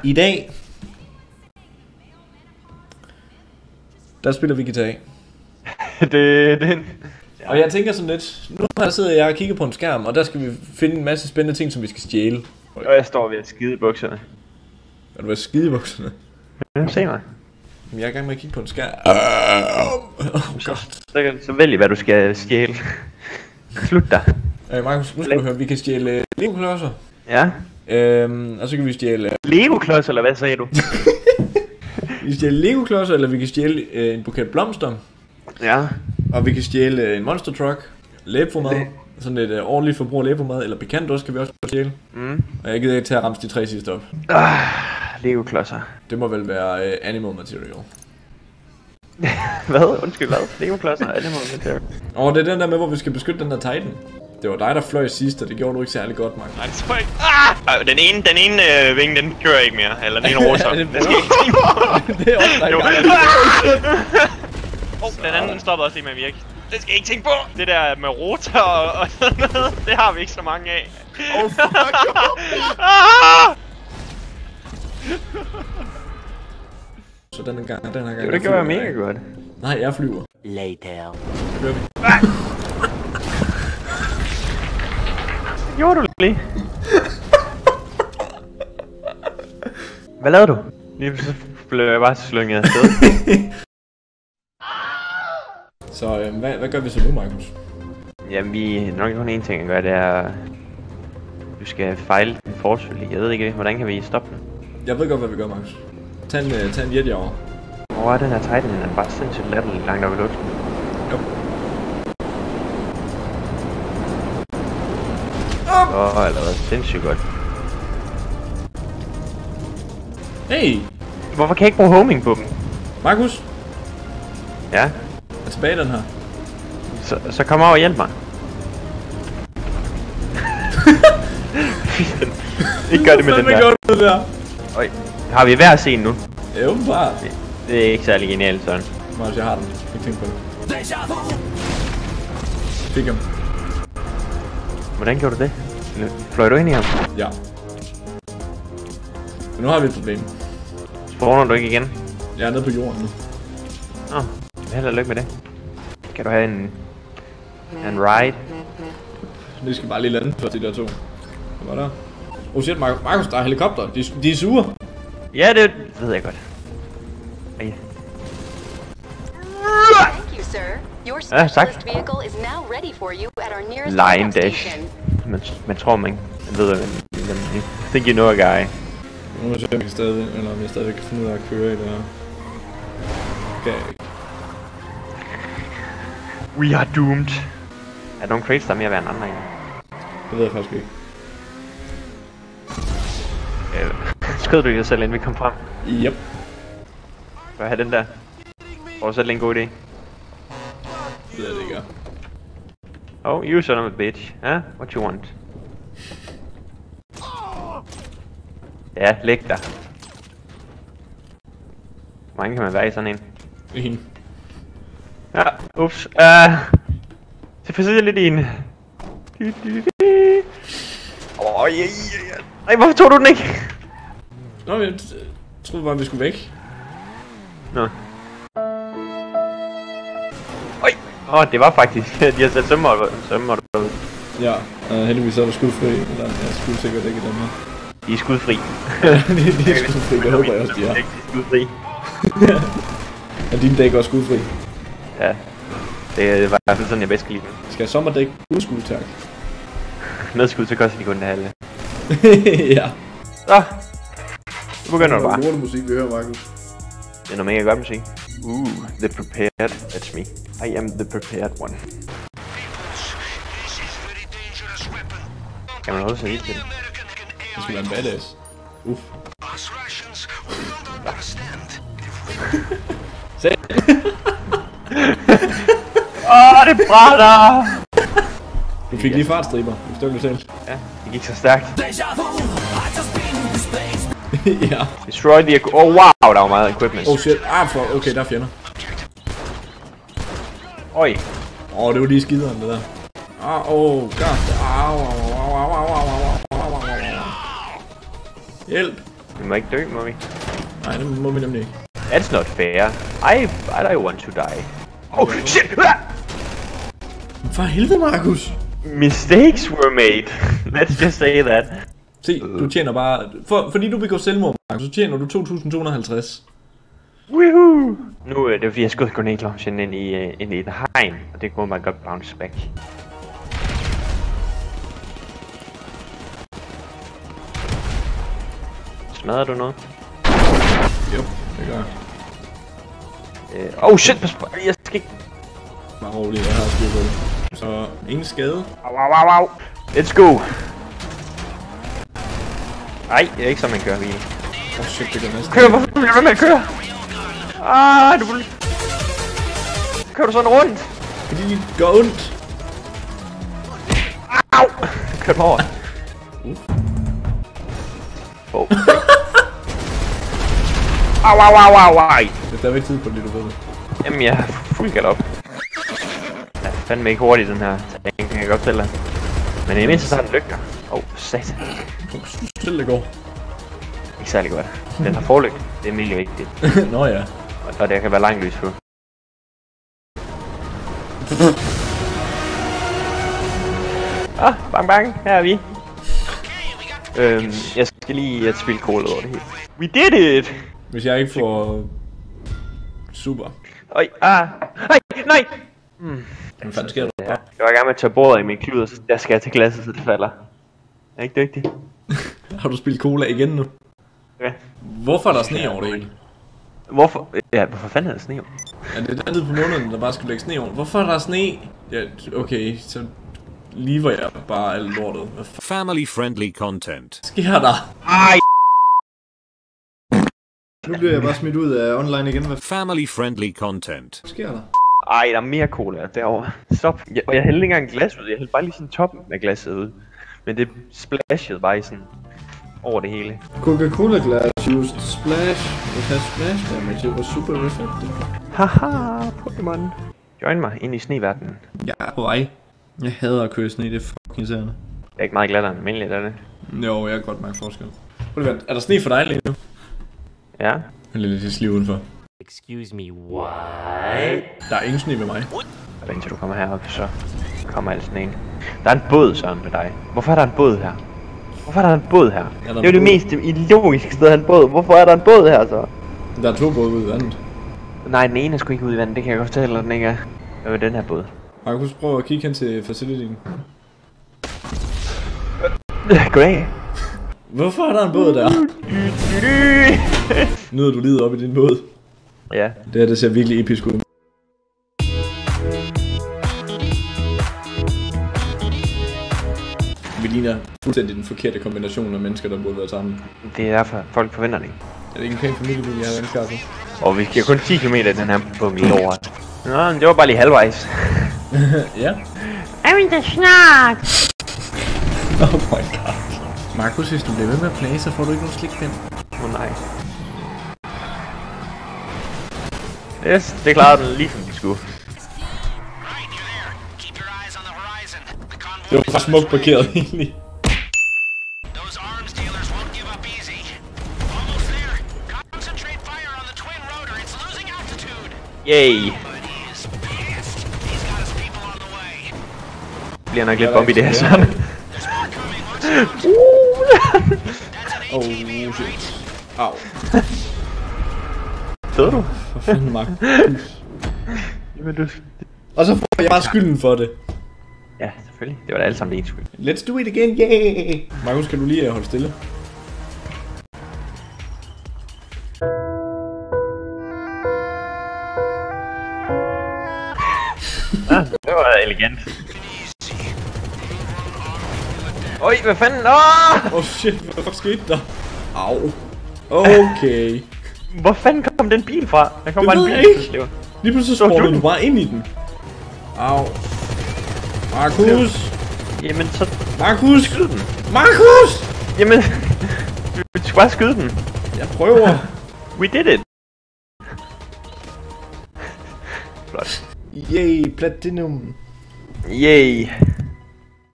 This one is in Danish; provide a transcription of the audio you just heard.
I dag der spiller vi GTA. Ja. Og jeg tænker sådan lidt, nu har jeg siddet og kigger på en skærm, og der skal vi finde en masse spændende ting, som vi skal stjæle. Og jeg står ved at skide i bukserne. Er du ved at skide i bukserne? Ja, se mig. Jeg er i gang med at kigge på en skærm. Så vælg hvad du skal stjæle. Slut dig. Markus, nu skal du høre, vi kan stjæle Lego-klodser. Ja. Og så kan vi stjæle... Lego-klods, eller hvad sagde du? Vi kan stjæle Lego-klodser, eller vi kan stjæle en buket blomster. Ja. Og vi kan stjæle en monster truck, læbefomad, sådan et ordentligt forbrug af læbefomad, eller pikant også kan vi også stjæle. Og jeg gider ikke til at ramse de 3 sidste op. Lego-klodser. Det må vel være animal material. Hvad? Undskyld, hvad? Lego-klodser, animal material. Og det er den der med, hvor vi skal beskytte den der Titan. Det var dig, der fløj sidst, og det gjorde du ikke særlig godt, Mark. Nej, det tror jeg ikke. Den ene vinge, den kører ikke mere. Eller den ene rotor. Ja, det skal ikke tænke på. Det er også dig, den anden stopper også lige med at virke. Det skal jeg ikke tænke på. Det der med rotor og sådan noget, det har vi ikke så mange af. fuck. Så den her gang. Det gør jeg mega godt. Nej, jeg flyver. Later. Så kører vi. Det gjorde du lige. Hvad lavede du? Lige så blev jeg bare slynget afsted. Så hvad gør vi så nu, Markus? Jamen vi nok kun én ting at gøre, det er... Du skal fejle den forsøg. Jeg ved ikke, hvordan kan vi stoppe den? Jeg ved godt, hvad vi gør, Markus. Tag en jet over. Hvor er den her Titan? Den er bare sindssygt latterlig langt op i luften. Jo. Allerede sindssygt godt. Hey! Hvorfor kan jeg ikke bruge homing på dem? Markus! Ja? Er tilbage den her. Så kom over og hjælp mig. Ikke gør det med den der. Hvad gør du der? Øj, har vi hver scene nu? Ja, åbenbart. Det er ikke særlig genialt, sådan. Markus, jeg har den. Ikke tænk på det. Fik ham. Hvordan gjorde du det? Fløj du ind i ham? Ja. Men nu har vi et problem. Spawner du ikke igen? Jeg er nede på jorden nu. Nå, held og lykke med det. Kan du have en ride? Vi skal bare lige lande for de der to. Hvad var der? Oh shit, Markus, der er helikopter. De er sure. Ja, det ved jeg godt. Ej. Thank you, sir. Your specialist vehicle is now ready for you at our nearest Line pickup dash. station. Man tror man ved, hvad I think you know a guy. Nu må jeg se, om jeg stadig kan finde ud af at køre i det her. Okay. We are doomed. Er der nogle crates, der er mere værd end andre egentlig? Det ved jeg faktisk ikke. Skød du dig selv, inden vi kom frem? Yep. Skal jeg have den der? Og så er det en god idé. Det ved jeg det ikke. Oh, you son of a bitch. Huh? What you want? Ja, læg dig. Hvor mange kan man være i sådan en? En. Ja, ups. Så forsøger lidt i en. Ej, hvorfor tog du den ikke? Nå, jeg troede bare, vi skulle væk. Nå. Øj! Det var faktisk. De har sat sømmer derude. Ja, heldigvis er der skudfri. Eller ja, skudsikkert ikke i den her. De er skudfri. de er skudfri, det håber jeg også, de er. De er skudfri. Er din dæk også skudfri? Ja. Det var i hvert fald sådan, jeg bedst kan lide. Skal jeg sommerdæk uden skud, tak? Med skud, så koster de kun det halve. Ja. Så. Nu begynder du bare. Det er musik, vi hører, Markus. Det er noget mega godt musik. The prepared. That's me. I am the prepared one. Kan man holde sig helt til det? Det skal være en badass. Uff. Se. Det brænder! Du fik lige fartstriber. Du stod det selv. Ja, det gik så stærkt. Ja. Destroy the... Oh wow, der var meget equipment. Oh shit. Okay, der er fjender. Oj. Det var lige skideren, det der. God. Hjælp. Vi må ikke dø, må vi? Nej, det må vi nemlig ikke. That's not fair. I want to die. Oh shit! For helvede, Markus! Mistakes were made. Let's just say that. Se, du tjener bare... Fordi du begår selvmord, Markus, så tjener du 2.250. Woohoo! Nu det er fordi jeg skød grenade launchen ind i et hegn, og det kunne man godt bounce back. Smadrer du noget? Jo, det gør jeg. Oh shit, pas på, jeg skal ikke... Bare roligt, jeg har styr på det. Så, ingen skade. Au. Let's go! Ej, det er ikke som man kører bil. Oh shit, det gør næsten. Kør, hvorfor bliver du ved med at køre? Kører du sådan rundt? Fordi det gør ondt. Au! Kør mig over. Oh. Au. Det er stadigvæk tid på det, du ved det. Jamen, jeg er fuld galop. Jeg er fandme ikke hurtigt, den her. Den kan jeg godt fortælle dig. Men i mindst så har den lygter. Satan. Jeg synes selv, det går. Ikke særlig godt. Den har forlygt. Det er virkelig vigtigt. Nå ja. Og der kan være langt lys på. Bang. Her er vi. Jeg skal lige spille kålet over det hele. We did it! Hvis jeg ikke får... Super. Øj, nej! Hvad fanden sker der? Jeg var i gang med at tage bordet i min klud, og så der skal jeg til glasset, så det falder. Jeg er ikke dygtig. Har du spillet cola igen nu? Ja. Hvorfor er der sne over det hele? Hvorfor? Ja, hvorfor fanden er der sne over? Ja, det er den tid på måneden, der bare skulle lægge sne over. Hvorfor er der sne? Ja, okay, så lever jeg bare alt lortet. Hvad Family friendly content. sker der? Ej! Nu bliver jeg bare smidt ud af online igen. Hvad Family friendly content. sker der? Ej, der er mere cola derovre. Stop. Og jeg hældte ikke engang glas ud. Jeg hældte bare lige sådan toppen af glasset ud. Men det splashede bare sådan over det hele. Coca-Cola glass used splash. It has splash damage. It was super effective. Haha, Pokémon. Join mig ind i sneverdenen. Jeg er på vej. Jeg hader at køre sne, det er fucking irriterende. Det er ikke meget glattere end almindeligt, er det? Jo, jeg kan godt mærke forskel. Er der sne for dig lige nu? Ja. Jeg er lidt sliv udenfor. Excuse me, what? Der er ingen sne ved mig. Og indtil du kommer herop, så kommer alt sådan en. Der er en båd, Søren, ved dig. Hvorfor er der en båd her? Hvorfor er der en båd her? Det er jo det mest ideologiske sted at have en båd. Hvorfor er der en båd her, så? Der er 2 både ude i vandet. Nej, den ene er sgu ikke ude i vandet, det kan jeg godt fortælle, at den ikke er. Hvad er den her båd? Markus, prøv at kigge hen til facilityen. Goddag. Hvorfor er der en båd der? Nyder du livet op i din båd? Ja. Det her, det ser virkelig episk ud. Vi ligner fuldstændig den forkerte kombination af mennesker, der burde være sammen. Det er derfor, folk forventer det. Er det ikke en pæn familie, vi har venskaffet? Og vi skal kun 10 km i den her bunke lort. Nå, men det var bare lige halvvejs. Ja. I'm the snart! Oh my god. Markus, hvis du bliver ved med at plage, så får du ikke nogen slikpind. Nej. Yes, det klarede den lige som de skulle. Det var bare smukt parkeret egentlig. Yay! Bliver nok lidt bomb i det her sådan. Oh shit. Au. Døde du? For fanden, Markus. Jamen du... Og så får jeg bare skylden for det. Ja, selvfølgelig. Det var da alle sammen det skyld. Let's do it again, yeah! Markus, kan du lige holde stille? Det var elegant. Oj, hvad fanden? Åh! Oh shit, hvad skete der? Au. Okay. Hvor fanden kom den bil fra? Der kom Det bare en ved bil. jeg ikke. Lige pludselig så sprang du bare ind i den. Au. Markus! Jamen så... Markus! Skyd den. Markus! Jamen... Du skal bare skyde den. Jeg prøver. We did it. Flot. Yay, platinum. Yay.